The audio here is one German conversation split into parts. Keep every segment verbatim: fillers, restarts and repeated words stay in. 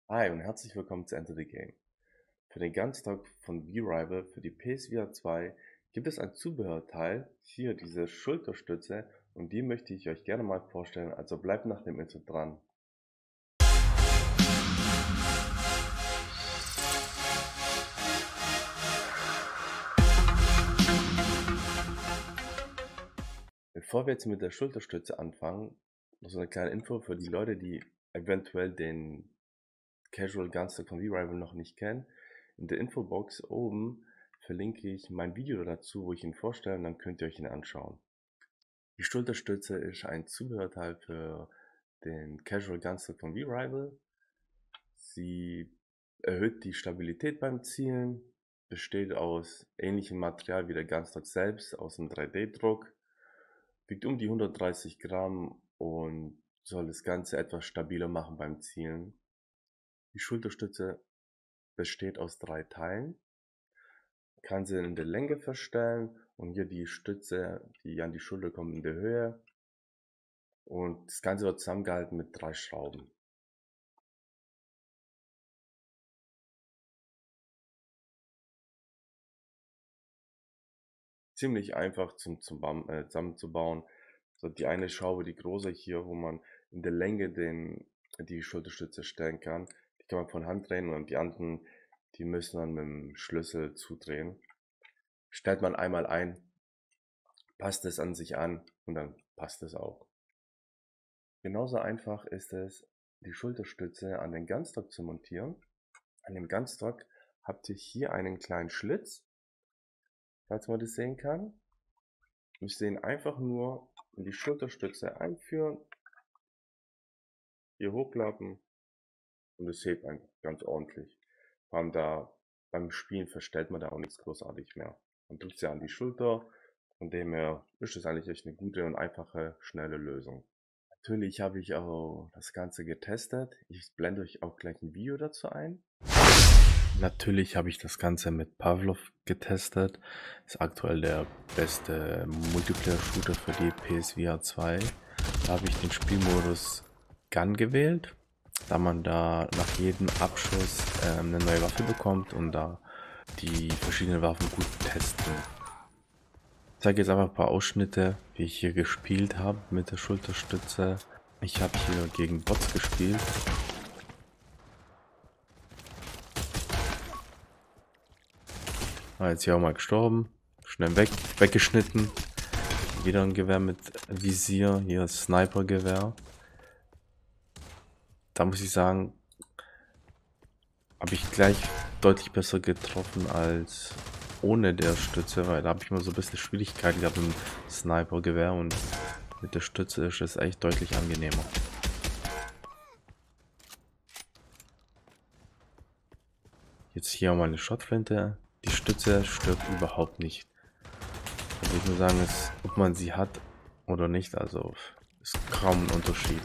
Hi und herzlich willkommen zu Enter the Game. Für den Ganztag von V-Rival für die P S V R zwei gibt es ein Zubehörteil, hier diese Schulterstütze, und die möchte ich euch gerne mal vorstellen, also bleibt nach dem Intro dran. Bevor wir jetzt mit der Schulterstütze anfangen, noch so eine kleine Info für die Leute, die eventuell den Casual Gunstock von V-Rival noch nicht kennen. In der Infobox oben verlinke ich mein Video dazu, wo ich ihn vorstelle, und dann könnt ihr euch ihn anschauen. Die Schulterstütze ist ein Zubehörteil für den Casual Gunstock von V-Rival. Sie erhöht die Stabilität beim Zielen, besteht aus ähnlichem Material wie der Gunstock selbst, aus einem drei D Druck, wiegt um die hundertdreißig Gramm und soll das Ganze etwas stabiler machen beim Zielen. Die Schulterstütze besteht aus drei Teilen. Man kann sie in der Länge verstellen und hier die Stütze, die an die Schulter kommt, in der Höhe. Und das Ganze wird zusammengehalten mit drei Schrauben. Ziemlich einfach zum, zum äh, zusammenzubauen. So die eine Schraube, die große hier, wo man in der Länge den, die Schulterstütze stellen kann, die kann man von Hand drehen, und die anderen, die müssen dann mit dem Schlüssel zudrehen. Stellt man einmal ein, passt es an sich an und dann passt es auch. Genauso einfach ist es, die Schulterstütze an den Gunstock zu montieren. An dem Gunstock habt ihr hier einen kleinen Schlitz, falls man das sehen kann. Müsst ihr ihn einfach nur in die Schulterstütze einführen, hier hochklappen und es hebt einfach ganz ordentlich. Vor allem da beim Spielen verstellt man da auch nichts großartig mehr. Man drückt sie an die Schulter, von dem her ist es eigentlich echt eine gute und einfache, schnelle Lösung. Natürlich habe ich auch das Ganze getestet. Ich blende euch auch gleich ein Video dazu ein. Natürlich habe ich das Ganze mit Pavlov getestet. Ist aktuell der beste Multiplayer-Shooter für die P S V R zwei. Da habe ich den Spielmodus Gun gewählt, da man da nach jedem Abschuss äh, eine neue Waffe bekommt und da die verschiedenen Waffen gut testen. Ich zeige jetzt einfach ein paar Ausschnitte, wie ich hier gespielt habe mit der Schulterstütze. Ich habe hier gegen Bots gespielt. Ah, jetzt hier auch mal gestorben. Schnell weg, weggeschnitten. Wieder ein Gewehr mit Visier. Hier Sniper-Gewehr. Da muss ich sagen, habe ich gleich deutlich besser getroffen als ohne der Stütze, weil da habe ich immer so ein bisschen Schwierigkeiten gehabt mit dem Sniper-Gewehr, und mit der Stütze ist es echt deutlich angenehmer. Jetzt hier mal eine Schrotflinte. Die Stütze stört überhaupt nicht. Also ich muss sagen, es, ob man sie hat oder nicht, also ist kaum ein Unterschied.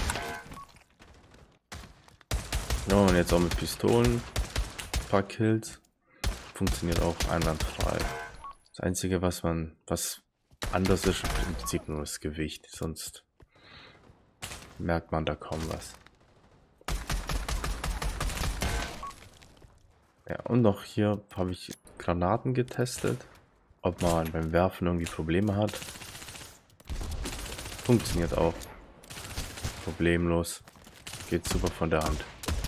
Ja, und jetzt auch mit Pistolen. Ein paar Kills. Funktioniert auch einwandfrei. Das Einzige, was man, was anders ist, im Prinzip nur das Gewicht. Sonst merkt man da kaum was. Ja, und noch hier habe ich Granaten getestet. Ob man beim Werfen irgendwie Probleme hat. Funktioniert auch. Problemlos. Geht super von der Hand.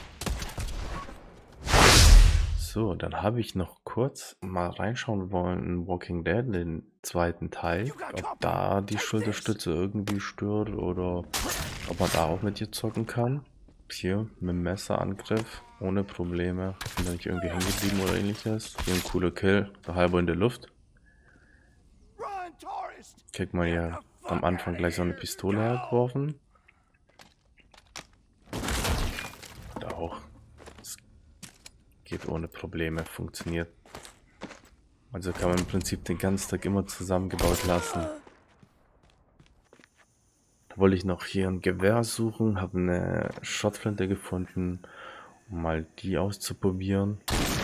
So, dann habe ich noch kurz mal reinschauen wollen in Walking Dead, den zweiten Teil. Ob da die Schulterstütze irgendwie stört oder ob man da auch mit ihr zocken kann. Hier mit dem Messerangriff ohne Probleme. Bin da nicht irgendwie hängen geblieben oder ähnliches. Hier ein cooler Kill, der halber in der Luft. Kriegt man ja am Anfang gleich so eine Pistole hergeworfen. Und auch. Es geht ohne Probleme, funktioniert. Also kann man im Prinzip den ganzen Tag immer zusammengebaut lassen. Da wollte ich noch hier ein Gewehr suchen, habe eine Schrotflinte gefunden, um mal die auszuprobieren.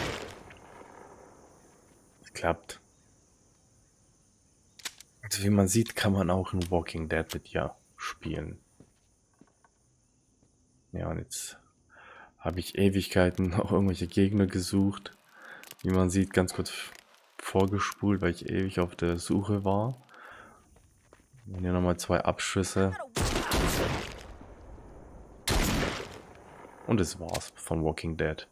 Es klappt. Also wie man sieht, kann man auch in Walking Dead mit ihr spielen. Ja, und jetzt habe ich Ewigkeiten auch irgendwelche Gegner gesucht. Wie man sieht, ganz kurz vorgespult, weil ich ewig auf der Suche war. Und hier nochmal zwei Abschüsse. Und das war's von Walking Dead.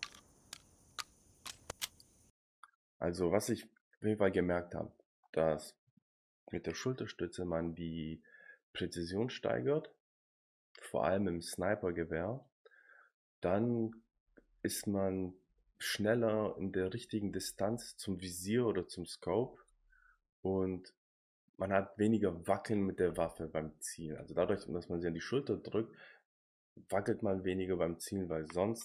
Also, was ich auf jeden Fall gemerkt habe, dass mit der Schulterstütze man die Präzision steigert, vor allem im Snipergewehr. Dann ist man schneller in der richtigen Distanz zum Visier oder zum Scope und man hat weniger Wackeln mit der Waffe beim Zielen. Also dadurch, dass man sie an die Schulter drückt, wackelt man weniger beim Zielen, weil sonst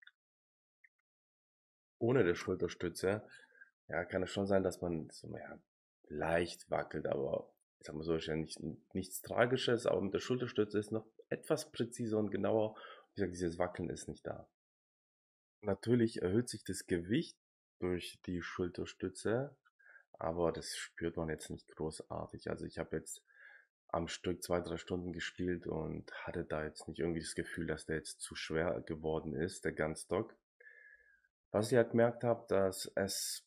ohne der Schulterstütze, ja, kann es schon sein, dass man so, ja, leicht wackelt, aber ich sag mal so, ist ja nicht, nichts Tragisches, aber mit der Schulterstütze ist noch etwas präziser und genauer. Wie gesagt, dieses Wackeln ist nicht da. Natürlich erhöht sich das Gewicht durch die Schulterstütze, aber das spürt man jetzt nicht großartig. Also ich habe jetzt am Stück zwei, drei Stunden gespielt und hatte da jetzt nicht irgendwie das Gefühl, dass der jetzt zu schwer geworden ist, der Gunstock. Was ich halt gemerkt habe, dass es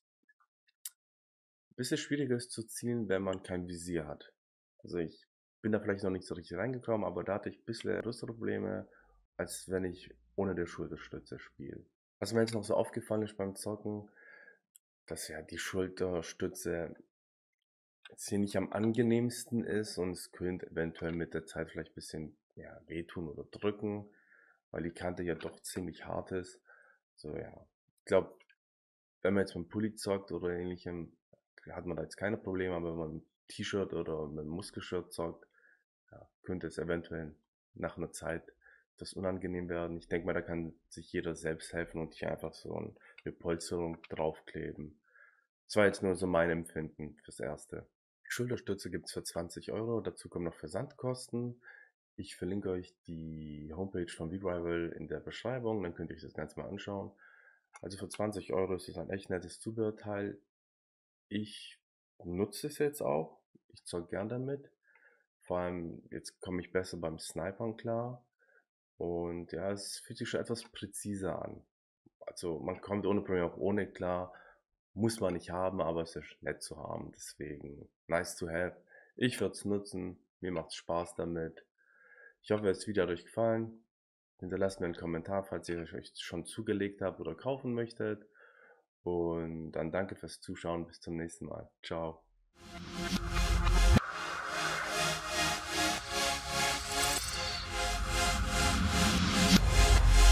ein bisschen schwieriger ist zu zielen, wenn man kein Visier hat. Also ich bin da vielleicht noch nicht so richtig reingekommen, aber da hatte ich ein bisschen größere Probleme, als wenn ich ohne der Schulterstütze spiele. Was mir jetzt noch so aufgefallen ist beim Zocken, dass ja die Schulterstütze jetzt hier nicht am angenehmsten ist und es könnte eventuell mit der Zeit vielleicht ein bisschen, ja, wehtun oder drücken, weil die Kante ja doch ziemlich hart ist. So, ja. Ich glaube, wenn man jetzt mit dem Pulli zockt oder ähnlichem, hat man da jetzt keine Probleme, aber wenn man mit T-Shirt oder mit einem Muskelshirt zockt, ja, könnte es eventuell nach einer Zeit das unangenehm werden. Ich denke mal, da kann sich jeder selbst helfen und hier einfach so eine Polsterung draufkleben. Das war jetzt nur so mein Empfinden fürs Erste. Die Schulterstütze gibt es für zwanzig Euro, dazu kommen noch Versandkosten. Ich verlinke euch die Homepage von V-Rival in der Beschreibung, dann könnt ihr euch das Ganze mal anschauen. Also für zwanzig Euro ist es ein echt nettes Zubehörteil. Ich nutze es jetzt auch. Ich zock gern damit. Vor allem jetzt komme ich besser beim Snipern klar. Und ja, es fühlt sich schon etwas präziser an. Also man kommt ohne Probleme auch ohne klar. Muss man nicht haben, aber es ist nett zu haben. Deswegen nice to have. Ich würde es nutzen. Mir macht es Spaß damit. Ich hoffe, das Video hat euch gefallen. Hinterlasst mir einen Kommentar, falls ihr euch schon zugelegt habt oder kaufen möchtet. Und dann danke fürs Zuschauen. Bis zum nächsten Mal. Ciao.